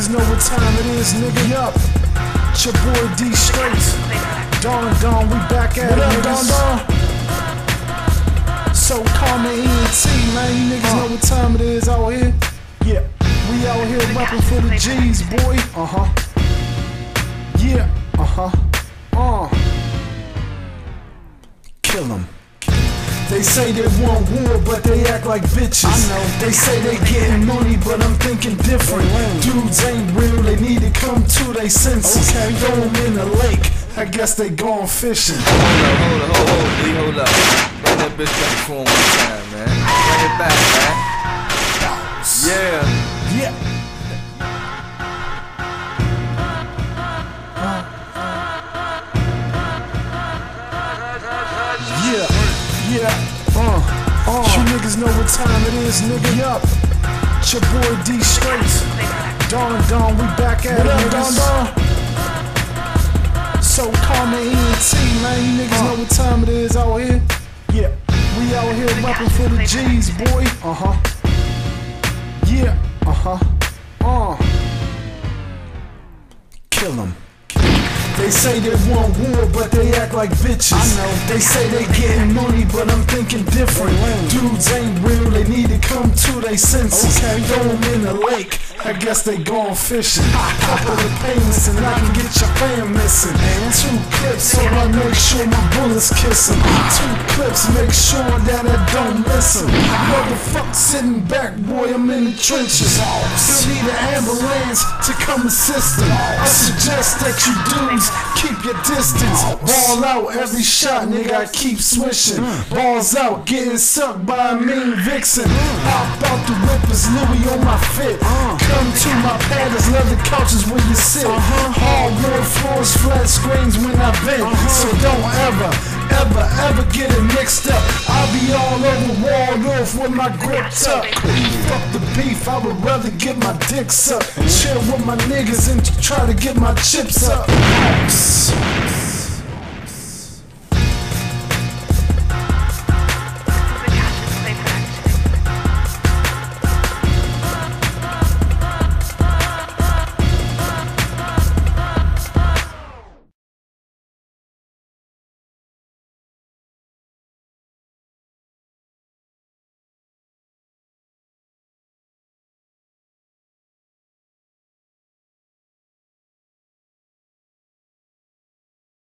niggas know what time it is, nigga. Yup. It's your boy D Straits. Don, we back at it, niggas. So call me ENT, man. You niggas know what time it is out here. Yeah, we out here rapping for the G's, boy. Yeah, kill 'em. They say they want war, but they act like bitches. I know. They say they getting money, but I'm thinking different. Dudes ain't real, they need to come to their senses. Okay. Throw them in the lake, I guess they gone fishing. Hold up. Bring that bitch back for him one time, man. Bring it back, man. Yeah. You niggas know what time it is, nigga. Yup. It's your boy D Straits. Don, we back at it, niggas. So call me ENT, man. You niggas know what time it is out here. Yeah, we out here rapping for the G's, boy. Yeah, kill 'em. They say they want war, but they act like bitches. I know. They say they getting money, but I'm thinking different. Dudes ain't real, they need to come to their senses. Okay. Throw them in the lake, I guess they gone fishing. Couple of payments and I can get your fam missing. 2 clips, so I make sure my bullets kiss 'em. 2 clips, make sure that I don't miss 'em. Motherfucker sitting back, boy, I'm in the trenches. You'll need an ambulance to come assist 'em. I suggest that you dudes keep your distance. Ball out every shot, nigga, I keep swishing. Balls out, getting sucked by a mean vixen. Hop out the whip, it's Louis on my fit. Come to my padders, leather couches where you sit. Hardwood floors, flat screens when I bend. So don't ever get it mixed up. I'll be all over Waldorf with my grip tuck. Fuck the beef, I would rather get my dick sucked. Chill with my niggas and try to get my chips up.